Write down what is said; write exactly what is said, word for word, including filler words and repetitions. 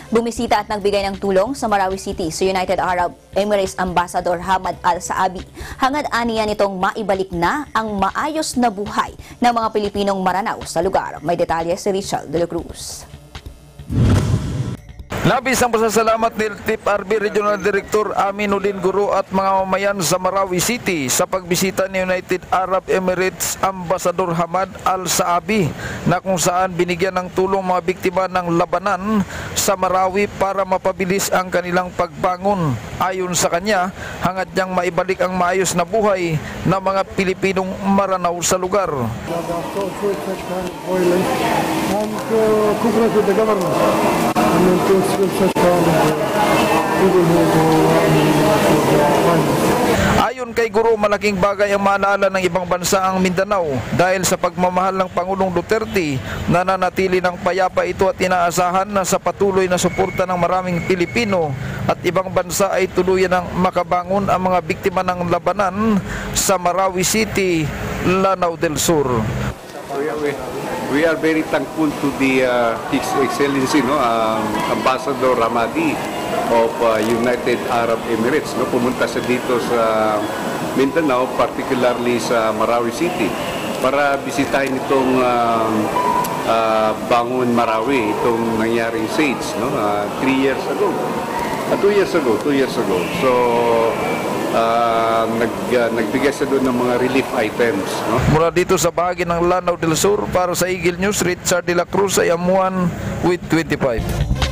Bumisita at nagbigay ng tulong sa Marawi City sa United Arab Emirates Ambassador Hamad Al-Zaabi. Hangad aniya nitong maibalik na ang maayos na buhay ng mga Pilipinong maranaw sa lugar. May detalye si Richard de la Cruz. Labis ang pasasalamat ni T F R B Regional Director Aminuddin Guru at mga mamayan sa Marawi City sa pagbisita ni United Arab Emirates Ambassador Hamad Al-Zaabi na kung saan binigyan ng tulong mga biktima ng labanan sa Marawi para mapabilis ang kanilang pagbangon. Ayon sa kanya, hangad niyang maibalik ang maayos na buhay ng mga Pilipinong maranaw sa lugar. Ayon kay Guru, malaking bagay ang maalala ng ibang bansa ang Mindanao dahil sa pagmamahal ng Pangulong Duterte, nananatili ng payapa ito at inaasahan na sa patuloy na suporta ng maraming Pilipino at ibang bansa ay tuluyan ng makabangon ang mga biktima ng labanan sa Marawi City, Lanao del Sur. We are very thankful to the uh, His Excellency, no, uh, Ambassador Hamadi of uh, United Arab Emirates. No, pumunta sa dito sa Mindanao, particularly sa Marawi City, para bisitahin itong uh, uh, Bangon Marawi, itong nangyaring siege, no, uh, three years ago. Uh, two years ago, two years ago. So, Uh, nag, uh, nagbigay sa doon ng mga relief items. No? Mula dito sa bahagi ng Lanao del Sur, para sa Eagle News, Richard de la Cruz ay amuan with twenty-five.